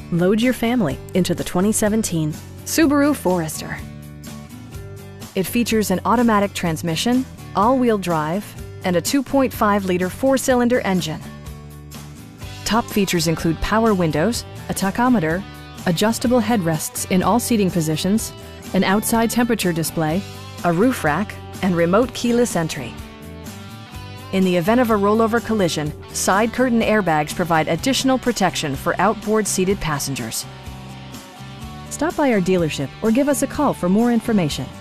Load your family into the 2017 Subaru Forester. It features an automatic transmission, all-wheel drive, and a 2.5-liter four-cylinder engine. Top features include power windows, a tachometer, adjustable headrests in all seating positions, an outside temperature display, a roof rack, and remote keyless entry. In the event of a rollover collision, side curtain airbags provide additional protection for outboard seated passengers. Stop by our dealership or give us a call for more information.